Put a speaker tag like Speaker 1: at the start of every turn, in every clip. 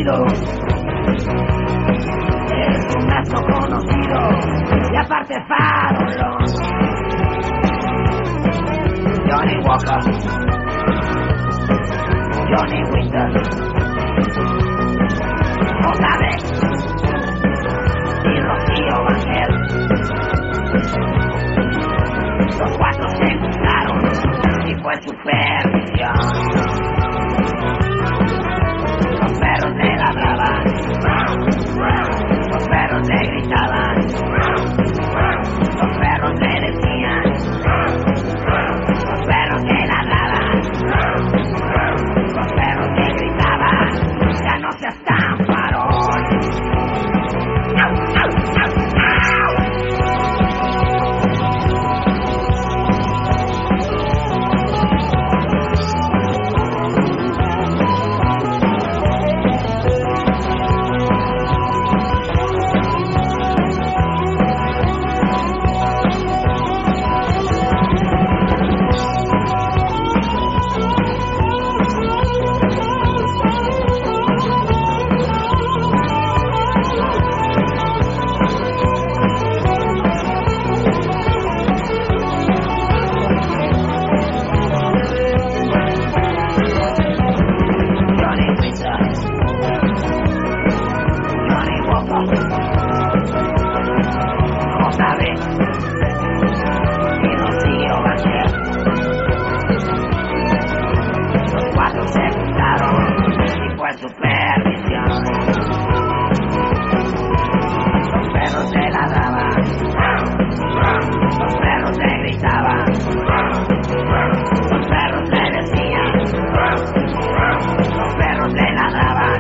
Speaker 1: conocido. Es un asno conocido y aparte farolón. Johnny Walker, Johnny Winter, otra vez, y Rocío Ángel. Los cuatro se juntaron y fue supervisión. Los perros le ladraban, los perros le gritaban, los perros le decían, los perros le ladraban, los perros le gritaban, ya no seas tan farol. ¡Au, au, au, au! Otra vez, y Rocío Ángel. Los cuatro se juntaron y fue supervisión. Los perros le ladraban, los perros le gritaban, los perros le decían, los perros le ladraban,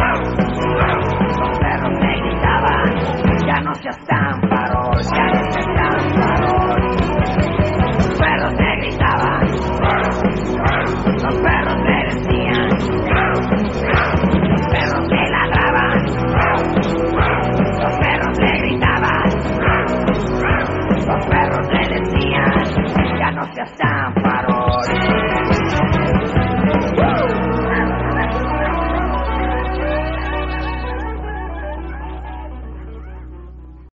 Speaker 1: los perros le gritaban, ya no seas tan farol, ya no seas tan farol. Los perros le gritaban, los perros le decían.